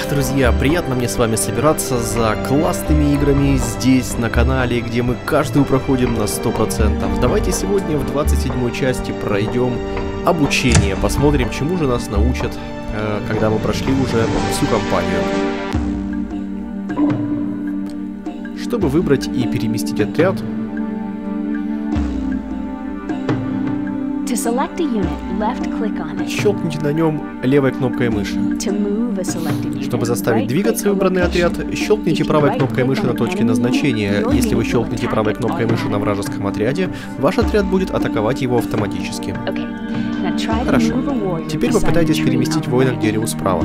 Ах, друзья, приятно мне с вами собираться за классными играми здесь, на канале, где мы каждую проходим на 100%. Давайте сегодня в 27-й части пройдем обучение, посмотрим, чему же нас научат, когда мы прошли уже всю кампанию. Чтобы выбрать и переместить отряд, щелкните на нем левой кнопкой мыши. Чтобы заставить двигаться выбранный отряд, щелкните правой кнопкой мыши на точке назначения. Если вы щелкните правой кнопкой мыши на вражеском отряде, ваш отряд будет атаковать его автоматически. Хорошо. Теперь попытайтесь переместить воина к дереву справа.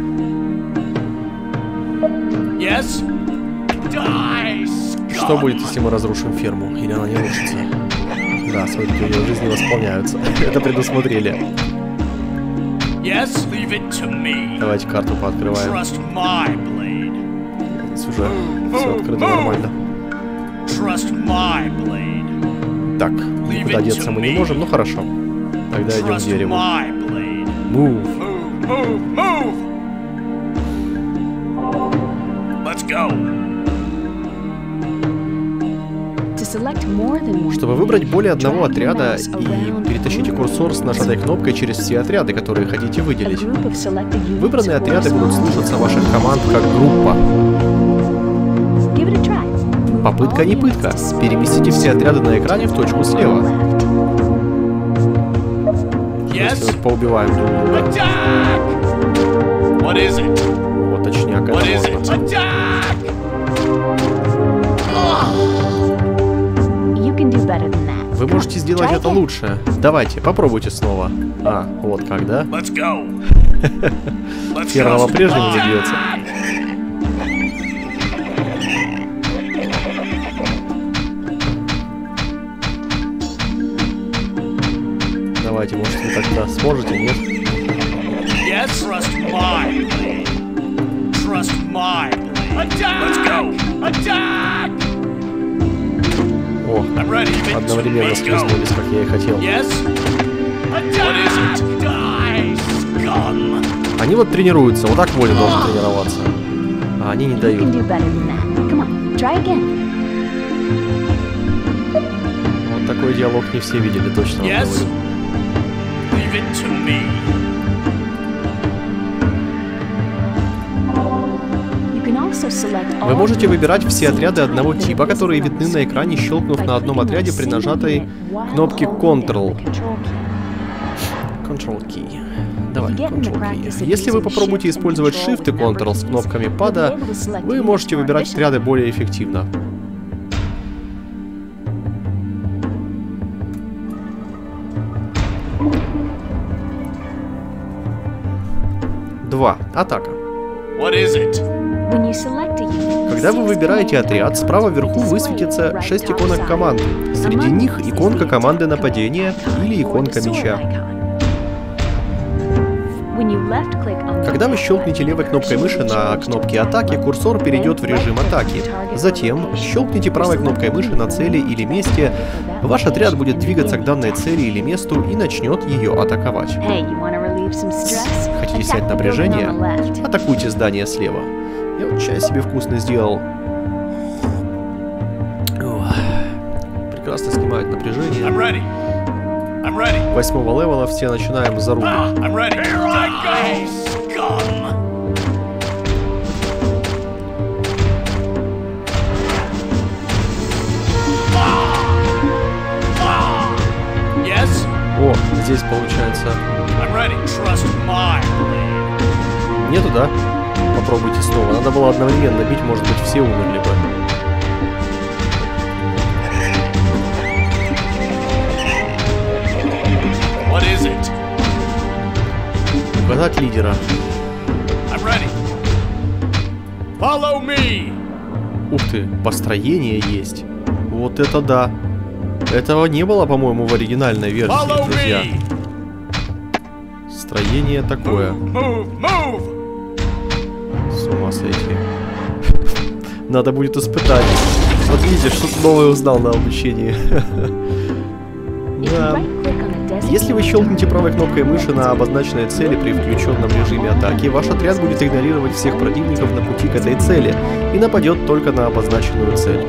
Что будет, если мы разрушим ферму? Или она не рушится? Да, смотрите, у него жизни восполняются. Это предусмотрели. Давайте карту пооткрываем. Здесь уже все открыто нормально. Так, никуда деться мы не можем, ну хорошо. Тогда идем к дереву. Move. Чтобы выбрать более одного отряда, и перетащите курсор с нажатой кнопкой через все отряды, которые хотите выделить. Выбранные отряды будут слушаться ваших команд как группа. Попытка не пытка. Переместите все отряды на экране в точку слева. Если мы поубиваем друг друга. Вот точняк, это можно. Вы можете сделать это лучше. Давайте, попробуйте снова. А, вот как, да? Ферма по-прежнему не бьется. Давайте, может, вы как-то сможете, нет? О, одновременно схлестнулись, как я и хотел. Они вот тренируются, вот так воля должен тренироваться. А они не дают. Вот такой диалог не все видели, точно вам говорю. Вы можете выбирать все отряды одного типа, которые видны на экране, щелкнув на одном отряде при нажатой кнопке Ctrl. Ctrl key. Давай, Ctrl key. Если вы попробуете использовать Shift и Ctrl с кнопками пада, вы можете выбирать отряды более эффективно. Два. Атака. Когда вы выбираете отряд, справа вверху высветится 6 иконок команды. Среди них иконка команды нападения или иконка меча. Когда вы щелкнете левой кнопкой мыши на кнопке атаки, курсор перейдет в режим атаки. Затем щелкните правой кнопкой мыши на цели или месте. Ваш отряд будет двигаться к данной цели или месту и начнет ее атаковать. Хотите снять напряжение? Атакуйте здание слева. Я вот чай себе вкусный сделал. Прекрасно снимает напряжение. 8-го левела все начинаем за руку. О, здесь получается. Нету, да? Попробуйте снова. Надо было одновременно бить, может быть, все умерли бы. Угадать лидера. Ух ты, построение есть. Вот это да. Этого не было, по-моему, в оригинальной версии, друзья. Строение такое. С ума сойти. Надо будет испытать. Вот видите, что-то новое узнал на обучении. Да. Если вы щелкнете правой кнопкой мыши на обозначенной цели при включенном режиме атаки, ваш отряд будет игнорировать всех противников на пути к этой цели и нападет только на обозначенную цель.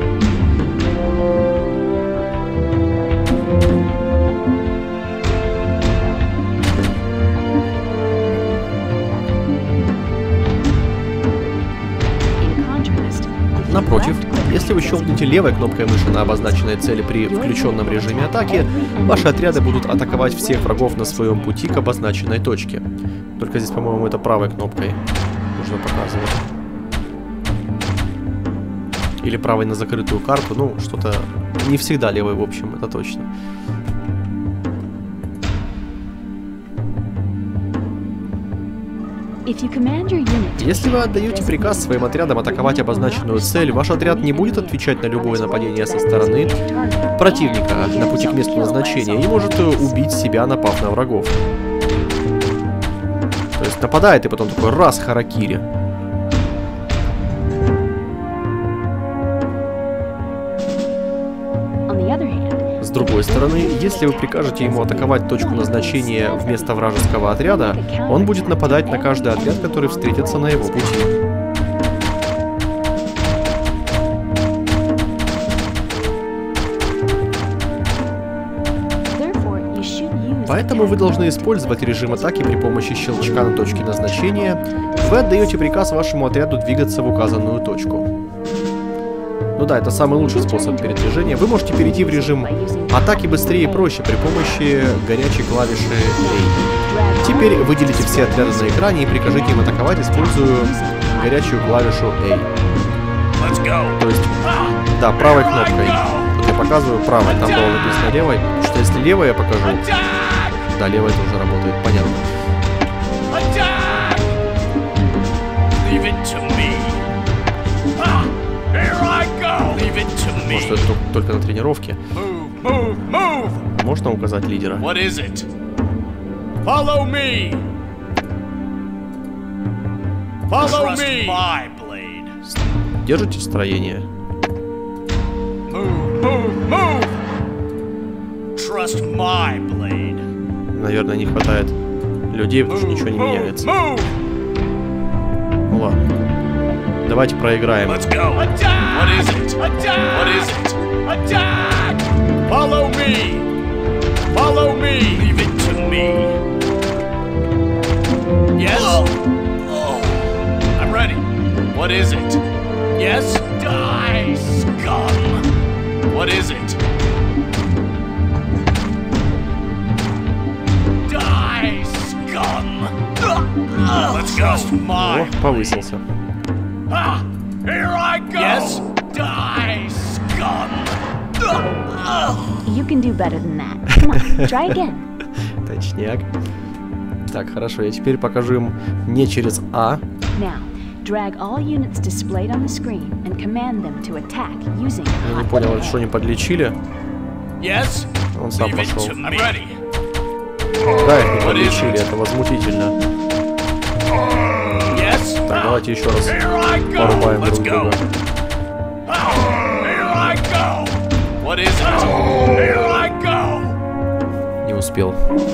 Напротив, если вы щелкнете левой кнопкой мыши на обозначенной цели при включенном режиме атаки, ваши отряды будут атаковать всех врагов на своем пути к обозначенной точке. Только здесь, по-моему, это правой кнопкой нужно показывать. Или правой на закрытую карту, ну, что-то не всегда левой, в общем, это точно. Если вы отдаете приказ своим отрядам атаковать обозначенную цель, ваш отряд не будет отвечать на любое нападение со стороны противника на пути к месту назначения и может убить себя, напав на врагов. То есть нападает и потом такой раз харакири. С другой стороны, если вы прикажете ему атаковать точку назначения вместо вражеского отряда, он будет нападать на каждый отряд, который встретится на его пути. Поэтому вы должны использовать режим атаки при помощи щелчка на точке назначения. Вы отдаете приказ вашему отряду двигаться в указанную точку. Ну да, это самый лучший способ передвижения. Вы можете перейти в режим атаки быстрее и проще при помощи горячей клавиши A. Теперь выделите все отряды на экране и прикажите им атаковать, используя горячую клавишу A. То есть, да, правой кнопкой. Вот я показываю правой, там было написано левой. Что если левой я покажу? Да, левая тоже работает, понятно. Может, это только на тренировке? Можно указать лидера? Держите строение. Наверное, не хватает людей, потому что ничего не меняется. Ну ладно. Давайте проиграем. О, повысился. Yes, die, scum. You can do better than that. Come on, try again. Точняк. Так, хорошо, я теперь покажу им не через А. Now, drag all units displayed on the screen and command them to attack using. Я не понял, что они подлечили. Yes. Он сам пошел. Да, их не подлечили, это возмутительно. Так, давайте еще раз порубаем друг друга. Не успел.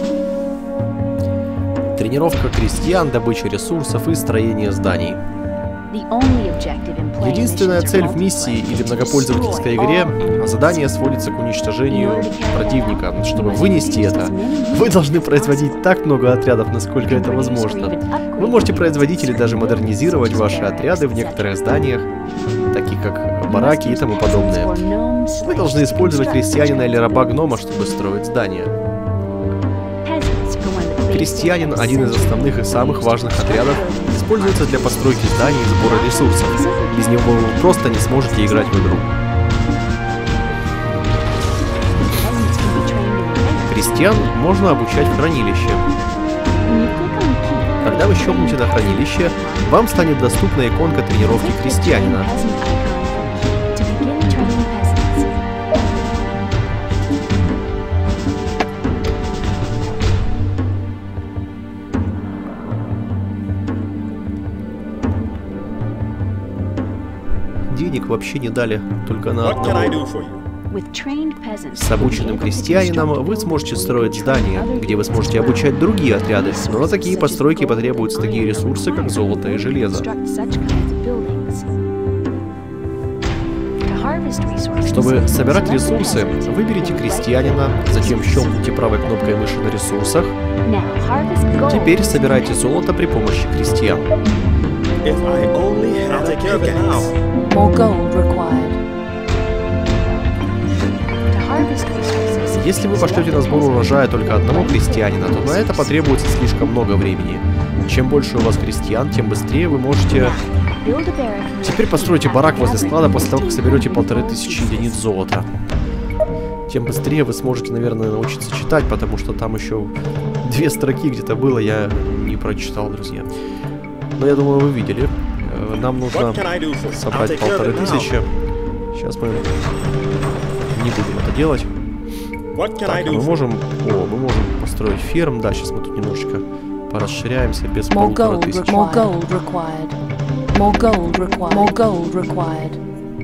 Тренировка крестьян, добыча ресурсов и строение зданий. Единственная цель в миссии или многопользовательской игре — задание сводится к уничтожению противника. Чтобы вынести это, вы должны производить так много отрядов, насколько это возможно. Вы можете производить или даже модернизировать ваши отряды в некоторых зданиях, таких как бараки и тому подобное. Вы должны использовать крестьянина или раба-гнома, чтобы строить здания. Крестьянин — один из основных и самых важных отрядов, используется для постройки зданий и сбора ресурсов. Без него вы просто не сможете играть в игру. Крестьян можно обучать в хранилище. Когда вы щелкнете на хранилище, вам станет доступна иконка тренировки крестьянина. Денег вообще не дали, только на одного. С обученным крестьянином вы сможете строить здания, где вы сможете обучать другие отряды, но на такие постройки потребуются такие ресурсы, как золото и железо. Чтобы собирать ресурсы, выберите крестьянина, затем щелкните правой кнопкой мыши на ресурсах. Теперь собирайте золото при помощи крестьян. Если вы пошлете на сбор урожая только одного крестьянина, то на это потребуется слишком много времени. Чем больше у вас крестьян, тем быстрее вы можете... Теперь постройте барак возле склада после того, как соберете 1500 единиц золота. Тем быстрее вы сможете, наверное, научиться читать, потому что там еще 2 строки где-то было, я не прочитал, друзья. Но я думаю, вы видели. Нам нужно собрать 1500. Сейчас мы не будем это делать. Так, мы можем построить ферм. Да, сейчас мы тут немножечко порасширяемся без 1500. More gold required.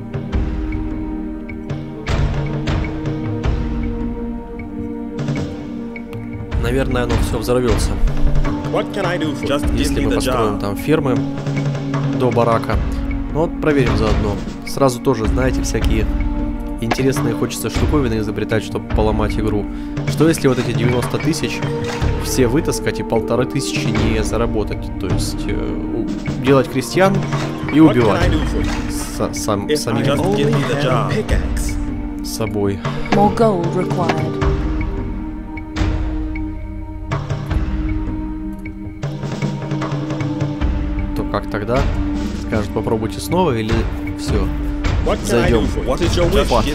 Наверное, оно все взорвется. Если мы построим там фермы до барака. Ну вот проверим заодно. Сразу тоже, знаете, всякие интересные хочется штуковины изобретать, чтобы поломать игру. Что если вот эти 90 тысяч все вытаскать и 1500 не заработать? То есть делать крестьян и убивать самим собой. То как тогда? Скажут, попробуйте снова или все? Зайдем в ад.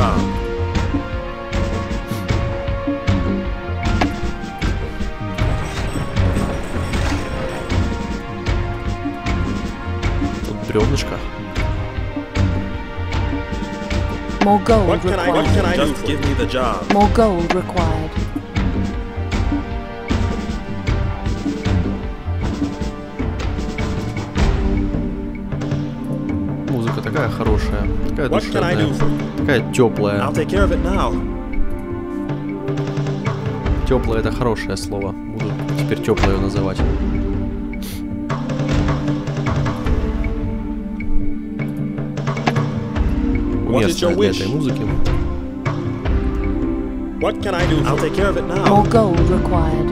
Тут бревнышко. More gold required. Just give me the job. More gold required. Музыка такая хорошая, такая душевная, такая теплая. Теплое — это хорошее слово. Буду теперь теплое ее называть. Уместная для этой музыки. More gold required.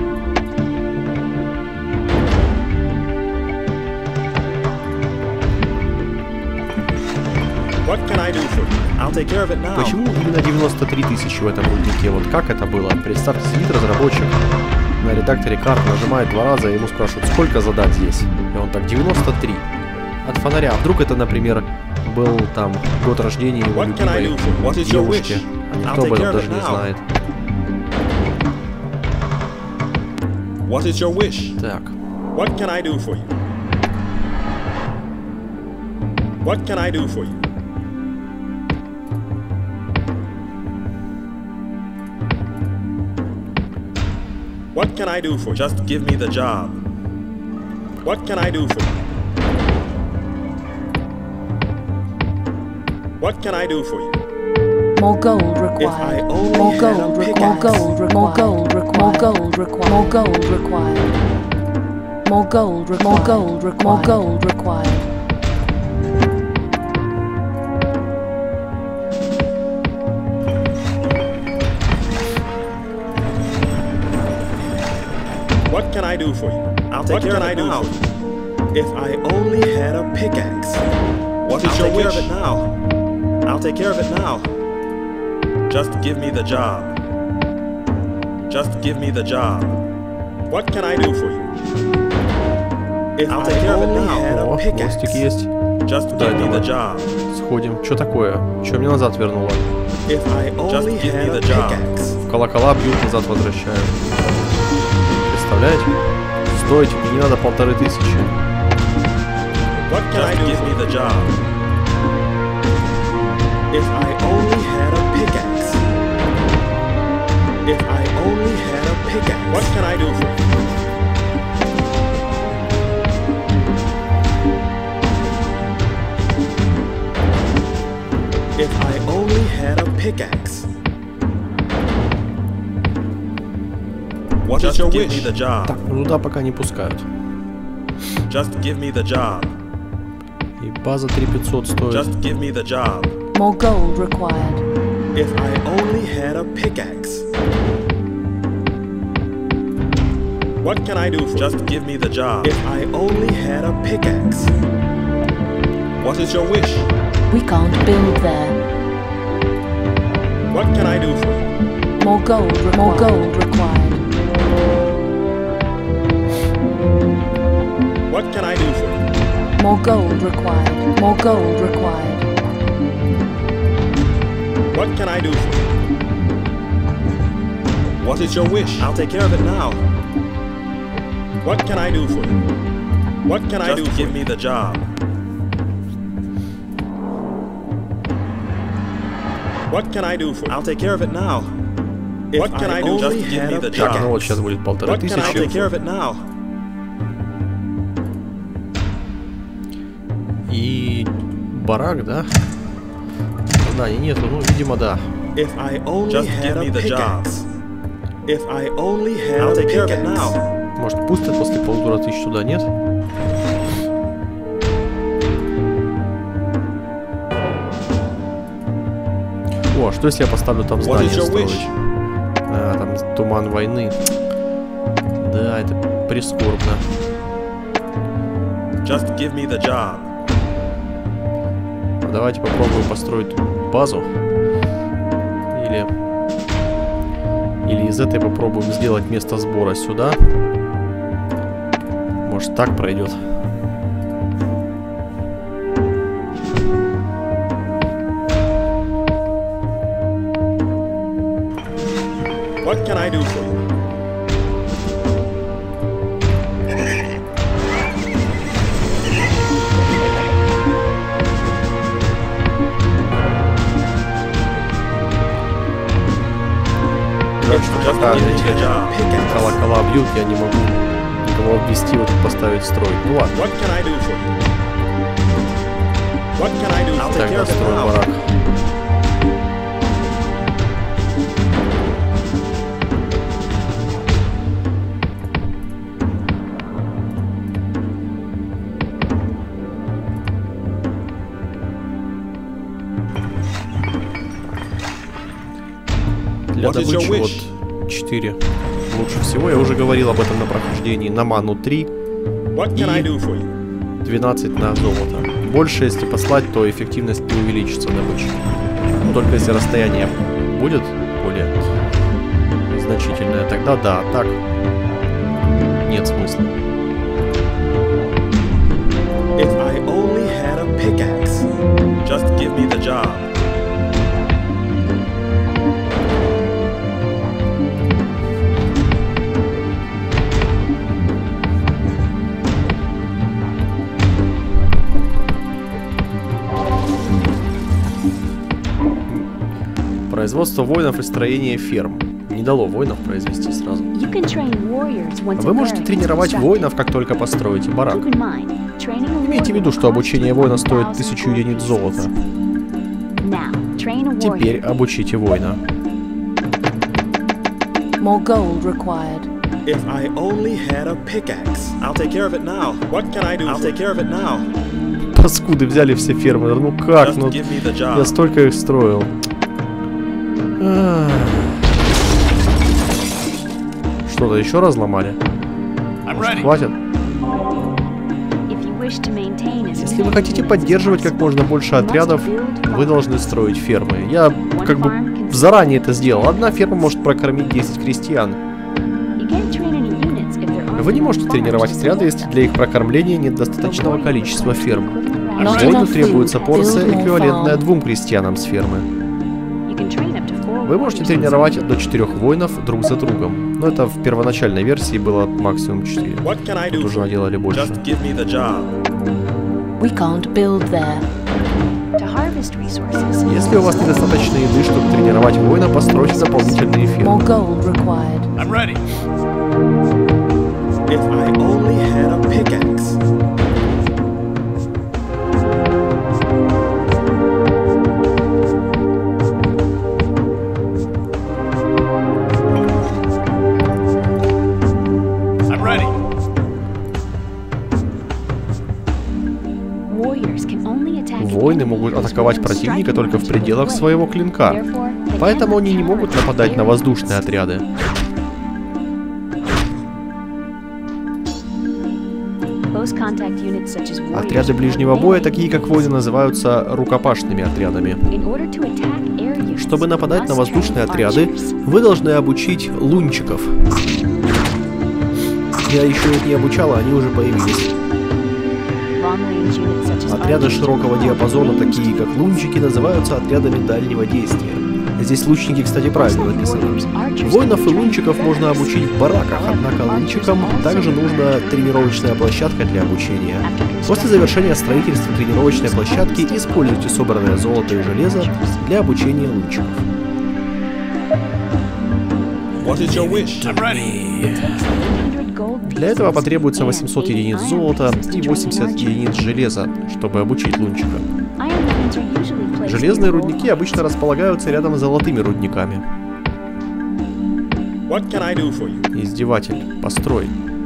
Почему именно 93 тысячи в этом мультике? Вот как это было? Представьте, сидит разработчик на редакторе карт, нажимает 2 раза, и ему спрашивают, сколько задать здесь? И он так, 93. От фонаря. А вдруг это, например, был там год рождения его любимой девушки? А никто об этом даже не знает. Так. What can I do for you? What can I do for you? What can I do for you? Just give me the job. What can I do for you? What can I do for you? More gold required. More gold required. More gold required. More gold required. More gold required. More gold required. More gold required. More gold required. What can I do for you? I'll take care of it now. If I only had a pickaxe. What is your wish? I'll take care of it now. I'll take care of it now. Just give me the job. Just give me the job. What can I do for you? If I'll take care of it now. О, мостик есть. Just give me the job. Сходим. Что такое? Что меня назад вернуло? If I only had a pickaxe. В колокола бьют, назад возвращают. Представляете? Стойте, мне не надо 1500. What can I do? Give me the job. If I only had a pickaxe. If I only had a pickaxe. What can I do for you? If I only had a pickaxe. What is your wish? Give me the job. Так, ну туда пока не пускают. Just give me the job. И база 3500 стоит. Just give me the job. More gold required. If I only had a pickaxe. What can I do for you? Just give me the job. If I only had a pickaxe. What is your wish? We can't build there. What can I do for you? More gold required. What can I do for you? More gold required. More gold required. What can I do for you? What is your wish? I'll take care of it now. What can I do for you? What can I do for you? Just give me the job. What can I do for you? I'll take care of it now. What can I do? Just give me the job. Так, ну вот сейчас будет 1500. I'll take care of it now. И барак, да? Знаний нету, ну, видимо, да. If I only had a pickaxe. If I only had a pickaxe. Может, пустят после 1500 туда, нет? О, а что если я поставлю там здание строить? А, там туман войны. Да, это прискорбно. Just give me the job. Давайте попробуем построить базу. Или из этой попробуем сделать место сбора сюда. Может, так пройдет. What can I do for you? Пока эти колокола бьют, я не могу никого обвести, вот поставить строить. Ну ладно. Тогда строим барак. Для добычи вот 4 лучше всего. Я уже говорил об этом на прохождении. На ману 3 и 12 на золото. Больше, если послать, то эффективность не увеличится добычи. Но только если расстояние будет более значительное, тогда да, так нет смысла. If I only had a pickaxe, just give me the job. Производство воинов и строение ферм. Не дало воинов произвести сразу. Вы можете тренировать воинов, как только построите барак. Имейте в виду, что обучение воина стоит 1000 единиц золота. Теперь обучите воина. More gold required. If I only had a pickaxe, I'll take care of it now. What can I do? I'll take care of it now. Паскуды взяли все фермы. Ну как? Ну, я столько их строил. Что-то еще разломали? Может, хватит? Если вы хотите поддерживать как можно больше отрядов, вы должны строить фермы. Я как бы заранее это сделал. Одна ферма может прокормить 10 крестьян. Вы не можете тренировать отряды, если для их прокормления нет достаточного количества ферм. Воину требуется порция, эквивалентная 2 крестьянам с фермы. Вы можете тренировать до 4 воинов друг за другом. Но это в первоначальной версии было максимум 4. Тут уже наделали больше. Если у вас недостаточно еды, чтобы тренировать воина, постройте дополнительные фермы. If I only had a pickaxe. могут атаковать противника только в пределах своего клинка. Поэтому они не могут нападать на воздушные отряды. Отряды ближнего боя, такие как воины, называются рукопашными отрядами. Чтобы нападать на воздушные отряды, вы должны обучить лунчиков. Я еще их не обучала, они уже появились. Отряды широкого диапазона, такие как лунчики, называются отрядами дальнего действия. Здесь лучники, кстати, правильно написаны. Воинов и лунчиков можно обучить в бараках, однако лунчикам также нужна тренировочная площадка для обучения. После завершения строительства тренировочной площадки используйте собранное золото и железо для обучения лунчиков. Для этого потребуется 800 единиц золота и 80 единиц железа, чтобы обучить лунчика. Железные рудники обычно располагаются рядом с золотыми рудниками. Издеватель, построй.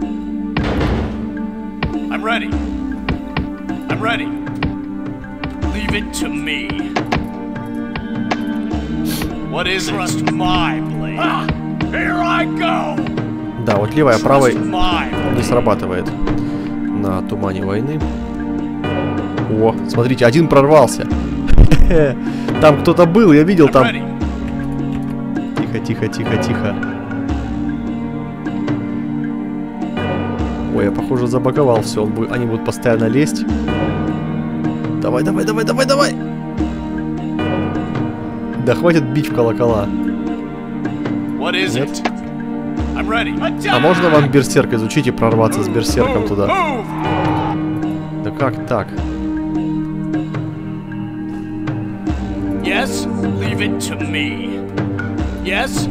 Да, вот левая, правой не срабатывает на тумане войны. О, смотрите, один прорвался. Там кто-то был, я видел там. Тихо, тихо, тихо, тихо. Ой, я, похоже, забаговал все. Они будут постоянно лезть. Давай, давай, давай, давай, давай. Да хватит бить в колокола. Нет? А можно вам берсерк изучить и прорваться с берсерком туда? Да как так? Yes, leave it to me. Yes.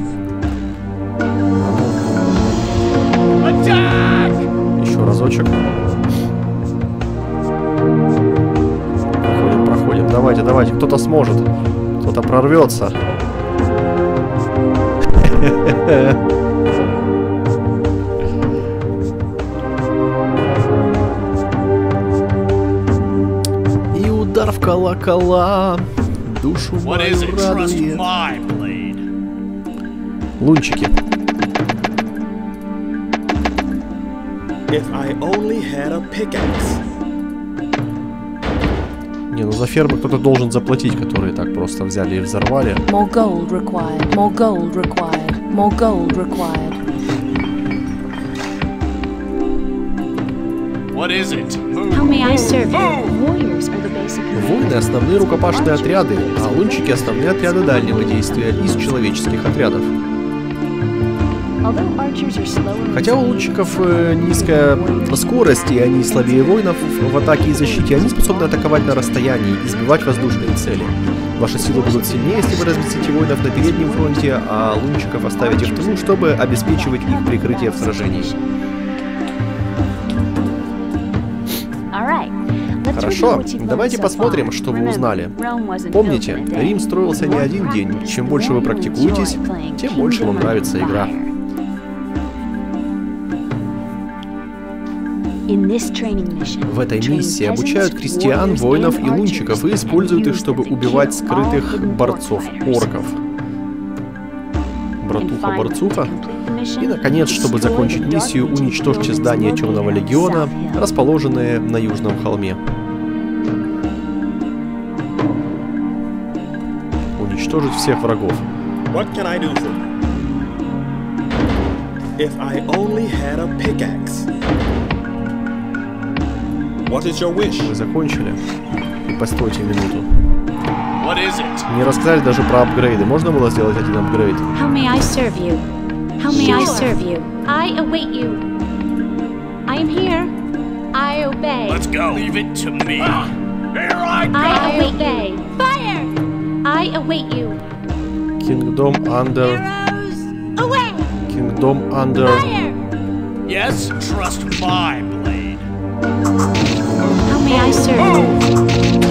Attack! Еще разочек. Проходим, проходим. Давайте, давайте. Кто-то сможет. Кто-то прорвется. И удар в колокола. Душу мою радует. Лунчики. Не, ну за фермы кто-то должен заплатить, которые так просто взяли и взорвали. More gold required. More gold required. More gold required. What is it? How may I serve you? Warriors are the basic Воины — основные рукопашные отряды, а лунчики — основные отряды дальнего действия из человеческих отрядов. Хотя у лунчиков низкая скорость, и они слабее воинов в атаке и защите, они способны атаковать на расстоянии и сбивать воздушные цели. Ваши силы будут сильнее, если вы разместите воинов на переднем фронте, а лунчиков оставите в тылу, чтобы обеспечивать их прикрытие в сражении. Хорошо, давайте посмотрим, что вы узнали. Помните, Рим строился не один день. Чем больше вы практикуетесь, тем больше вам нравится игра. В этой миссии обучают крестьян, воинов и лунчиков и используют их, чтобы убивать скрытых борцов-орков. Братуха-борцуха. И, наконец, чтобы закончить миссию, уничтожьте здание Темного Легиона, расположенное на Южном холме. Уничтожить всех врагов. Вы закончили? И постойте минуту. Не рассказали даже про апгрейды. Можно было сделать один апгрейд? How may I serve you? How may I serve you? I await you. I am here. I obey. Let's go. Leave it to me. Here I go. I obey. Fire! I await you. Kingdom under. Arrows away! Kingdom under. Fire! Yes, trust my blade. How may I serve you?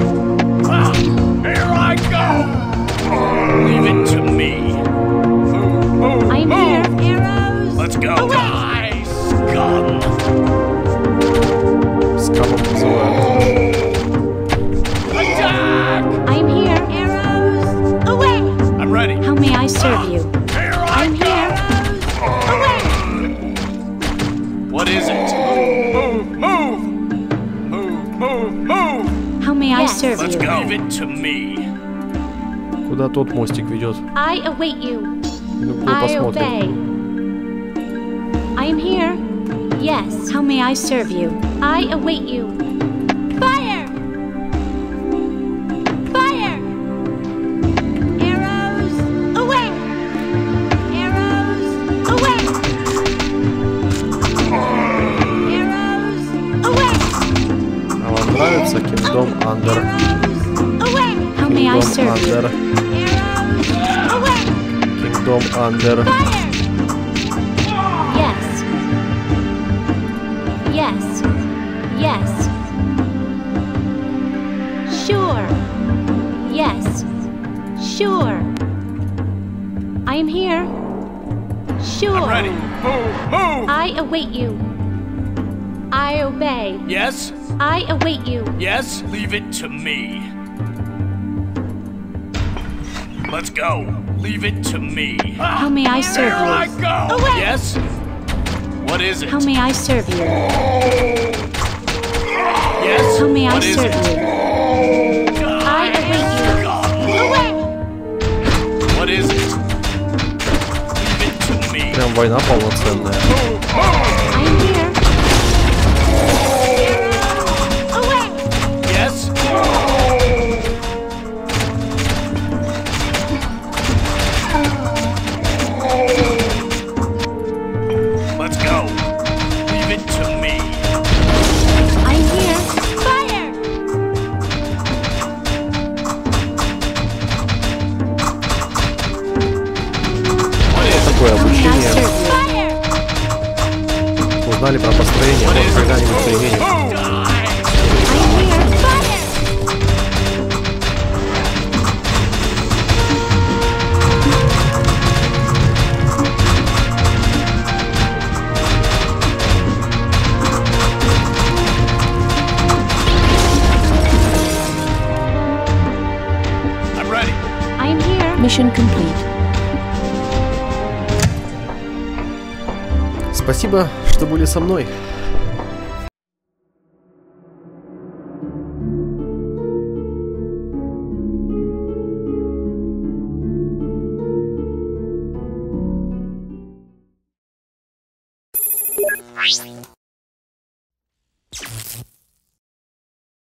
Here I go. Leave it to me. I am here. Arrows. Let's go. Die, scum. Скамом называют. Attack! Куда тот мостик ведет? I await you. Ну, I посмотрим. obey. I am here. Yes. How may I serve you? I await you. Fire! Fire! Arrows away! Arrows away! Arrows away! А вам нравится Kingdom Under? Arrows away! How may I Kingdom serve you? Under. Arrows away! Kingdom Under. Fire! Yes. Yes. Yes. Sure. Yes. Sure. I am here. Sure. I'm ready. Move, move. I await you. I obey. Yes, I await you. yes, leave it to me. Let's go. Leave it to me. How may I serve There I you? go. Away. Yes? What is it? How may I serve you? Yes? How may I What is serve it? you? I await you. Away. What is it? Leave it to me. Прям война полноценная. I am here. Away. Yes? Let's go. Leave it to me. I am here. Fire. What is it? Такое How may I обучение. serve you? Fire. Узнали про построение. What Вот is когда-нибудь it? применим. I am here. Fire. I'm ready. I am here. Mission complete. Спасибо, что были со мной.